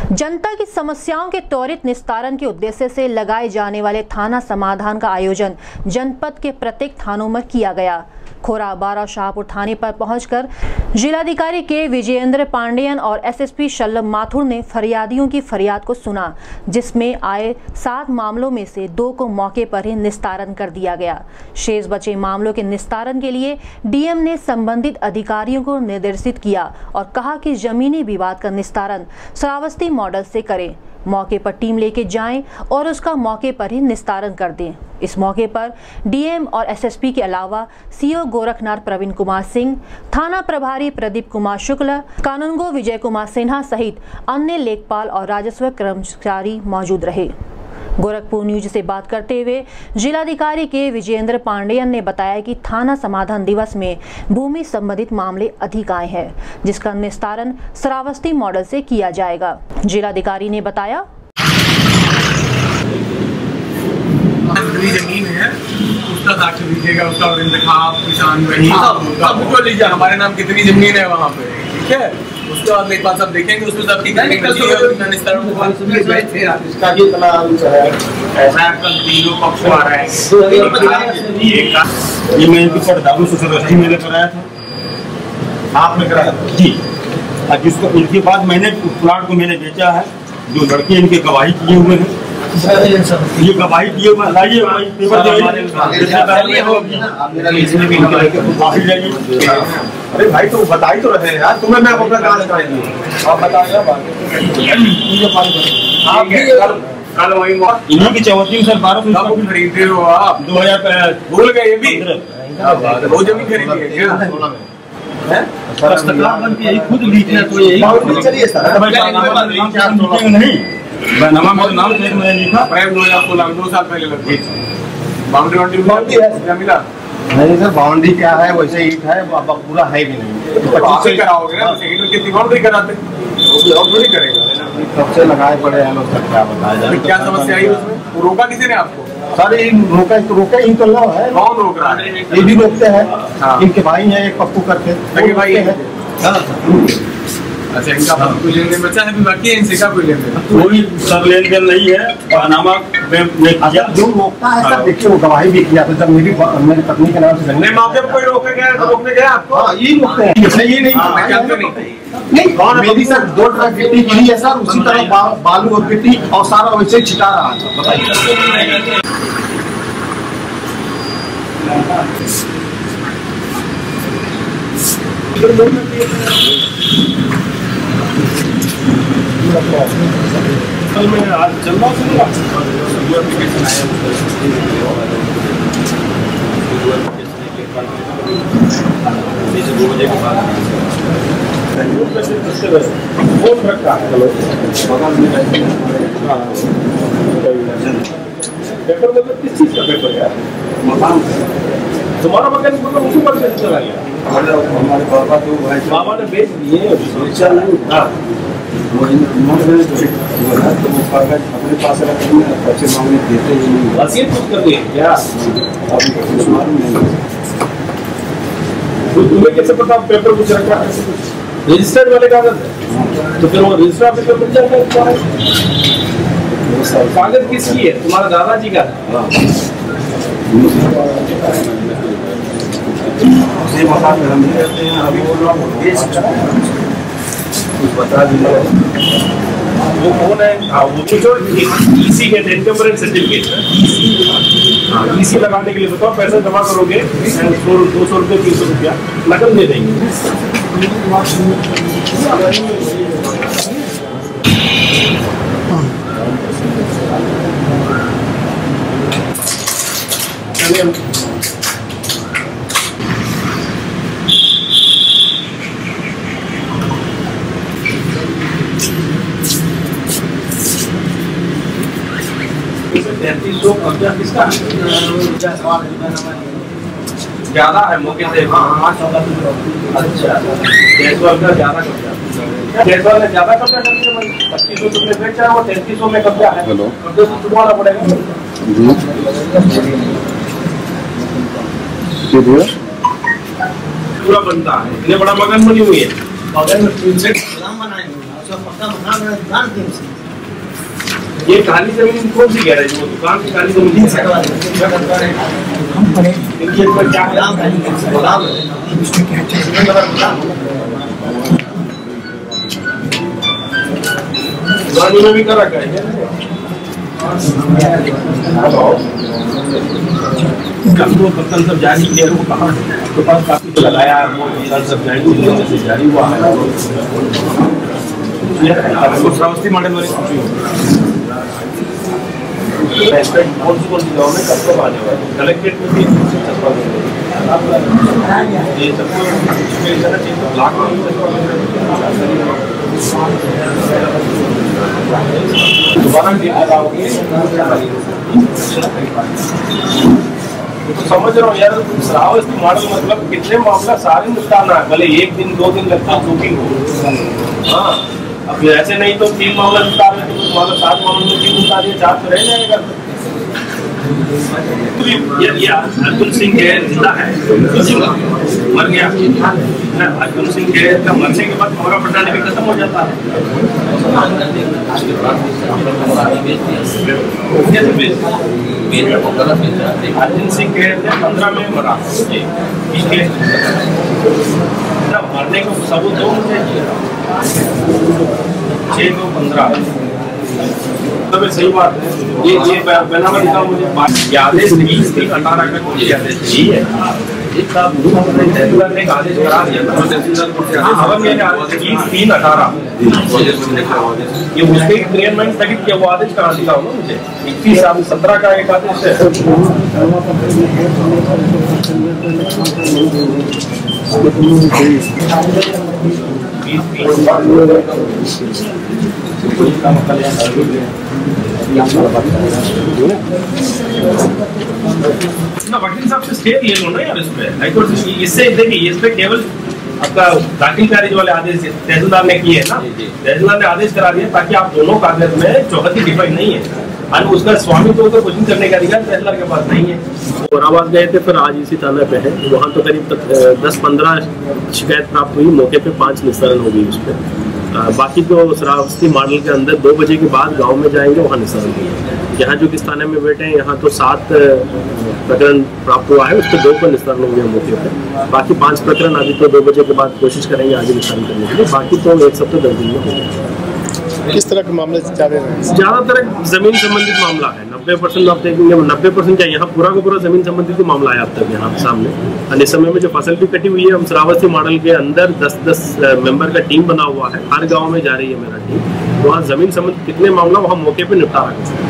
जनता की समस्याओं के त्वरित निस्तारण के उद्देश्य से लगाए जाने वाले थाना समाधान का आयोजन जनपद के प्रत्येक थानों में किया गया। खोराबारा शाहपुर थाने पर पहुंचकर जिलाधिकारी के विजयेंद्र पांडेयन और एसएसपी शल्लम माथुर ने फरियादियों की फरियाद को सुना, जिसमें आए 7 मामलों में से 2 को मौके पर ही निस्तारण कर दिया गया। शेष बचे मामलों के निस्तारण के लिए डीएम ने संबंधित अधिकारियों को निर्देशित किया और कहा कि जमीनी विवाद का निस्तारण श्रावस्ती मॉडल से करें। मौके पर टीम लेके जाएं और उसका मौके पर ही निस्तारण कर दें। इस मौके पर डीएम और एसएसपी के अलावा सीओ गोरखनाथ प्रवीण कुमार सिंह, थाना प्रभारी प्रदीप कुमार शुक्ला, कानूनगो विजय कुमार सिन्हा सहित अन्य लेखपाल और राजस्व कर्मचारी मौजूद रहे। गोरखपुर न्यूज से बात करते हुए जिलाधिकारी के विजयेंद्र पांडेयन ने बताया कि थाना समाधान दिवस में भूमि संबंधित मामले अधिक आए हैं, जिसका निस्तारण श्रावस्ती मॉडल से किया जाएगा। जिलाधिकारी ने बताया, कितनी जमीन है उसका साक्ष्य दीजिएगा, उसका इंतखाब किसान रही सबको लीजिए, हमारे नाम कितनी जमीन है वहाँ पे, ठीक है। उसके बाद एक बात सब देखेंगे, उसमें सब ठीक है। इसका भी इतना ऐसा कल तीनों पक्ष आ रहा है। ये मैं दारू से सरस्वती मेले कराया था, आपने कराया जी। और जिसको उनके बाद मैंने प्लाट को मैंने बेचा है, जो लड़के इनके गवाही किए हुए हैं, ये गवाही दिए लाइए पेपर अरे भाई तो बताई तो रहे यार, तुम्हें मैं अपना काम कराएंगे, आप बताइए कल वही इन्हीं की चौथी सर 1200 खरीदे हो आप, 2000 भूल गए ये भी वो जमीन खरीदी है क्या? खुद लिखना तो यही नहीं नाम मैंने लिखा 2 साल पहले लगी बाउंड्री मिला नहीं सर, बाउंड्री क्या है वैसे ईट है, पूरा है भी नहीं। 25 से कराओगे ना, ईट में कितनी बाउंड्री कराते और थोड़ी करेगा, कब से लगाए पड़े हैं लोग, क्या बताया जाए। क्या समस्या आई उसमें? रोका किसी ने आपको? सर रोका ही तो लो है। कौन रोक रहा है? ये भी रोकते हैं, इनके भाई है एक पप्पू करके भाई है। अच्छा, इनका कोई लेन देन बचा है भी बाकी है, इनसे का कोई लेन देन? कोई सब लेन देन नहीं है। पानामा जो रोकता है सर, देखिए वो गवाही भी किया था जब मेरी पत्नी के नाम से नहीं, मौके पर कोई रोकने गया रोकने गया आपको? ये रोकते हैं, ये नहीं मेरी सर 2 ट्रक गिट्टी गिरी है सर, उसी तरह बालू और गिट्टी और सारा वैसे छिटा रहा था। बताइए कल मैं आज चल रहा हूँ पेपर मतलब किस चीज का पेपर है? तुम्हारा मकान मतलब उसी पर से चला गया? हमारे पापा तो बाबा ने बेच दिए, तो वो कागज अपने पास रखेंगे, बच्चे मांगने देते ही नहीं। वसीयत कुछ कर दिए क्या? कुछ मालूम नहीं। तो तुम्हें कैसे पता पेपर कुछ रखा है? रजिस्टर्ड वाले कागज है, तो फिर वो रजिस्टर ऑफिस में मिल जाएगा। कागज किसकी है? तुम्हारा दादाजी का? मकान में हम रहते हैं, अभी वो लोग कुछ बता दीजिए। वो कौन है? वो जो ईसी के टेम्परेरी सर्टिफिकेट, ईसी लगाने के लिए बताओ, पैसा जमा करोगे 200 रुपये 300 रुपया नकद दे देंगे। ज्यादा है मौके से। अच्छा, जयसवाल का ज्यादा कब्जा, जयसवाल ने ज्यादा कब्जा कर दिया। 2500 तुमने बेचा, वो 3300 में कब्जा है। कब्जे से छुड़वाना पड़ेगा। पूरा बनता है, इतने बड़ा मकान बनी हुई है। मकान में 3 से बनाए ये खाली जमीन कौन सी गैरेज वो दुकान की खाली जमीन में भी कर रखा है वो बर्तन सब जारी किया वो कहाँ तो पास काफी लगाया वो सब जारी हुआ है श्रावस्ती मॉडल वाली कौन सी गाँव में कब कब आने वाले कलेक्ट्रेट में भी दोबारा तो समझ रहा हूँ यार श्रावस्ती मॉडल मतलब कितने मामला सारे निपटाना है भले एक दिन 2 दिन लगता है बुकिंग हो हाँ अब ऐसे नहीं तो 3 मामला निपटा रहे तो मामला 7 मामले में 3 निपटा दिए 4 तो रह जाएगा अर्जुन सिंह गैर जिंदा है मर गया अर्जुन सिंह गैर का मरने के बाद मोरा पटाने भी खत्म हो जाता है अर्जुन सिंह गैर 15 में मरा मरने को सबूत दो मुझे 6 को 15 सही बात है ये बना मुझे आदेश 20/18 का कोई आदेश नहीं है तहसीलदार ने एक आदेश करा दिया था 20/3/18 ये उसके क्रियान्वयन स्थगित किया वो आदेश करा दिया होगा मुझे 21/17 का एक आदेश है वकील साहब से स्टे ले लो ना यार इसमें हाईकोर्ट इससे देखिए इस पे केवल आपका दाखिल खारिज वाले आदेश तहसीलदार ने किए है ना तहसीलदार ने आदेश करा दिया ताकि आप दोनों कागज में चौहत्ती डिफाइन नहीं है और उसका स्वामित्व तो कुछ करने का अधिकार तहसीलदार के पास नहीं है। औरंगाबाद गए थे फिर आज इसी थाना पे है वहाँ तो करीब 10-15 शिकायत प्राप्त हुई मौके पे 5 निस्तारण हो गई उस पर बाकी तो श्रावस्ती मॉडल के अंदर 2 बजे के बाद गांव में जाएंगे वहाँ निस्तारण होंगे। यहाँ जो किस थाने में बैठे हैं यहाँ तो 7 प्रकरण प्राप्त हुआ है उस पर 2 पर निस्तारण हो गया मौके पर बाकी 5 प्रकरण अभी तो 2 बजे के बाद कोशिश करेंगे आगे निस्तारण करने के लिए बाकी तो 1 सप्ताह 10 दिन में हो गया। किस तरह के मामले ज्यादातर जमीन संबंधित मामला है 90% आप देखेंगे 90% क्या यहाँ पूरा का पूरा जमीन संबंधित मामला है अब तक यहाँ सामने और इस समय में जो फसल भी कटी हुई है हम श्रावस्ती मॉडल के अंदर 10-10 मेंबर का टीम बना हुआ है हर गांव में जा रही है मेरा टीम वहाँ जमीन संबंधित कितने मामला वहाँ मौके पे निपटा रहा है।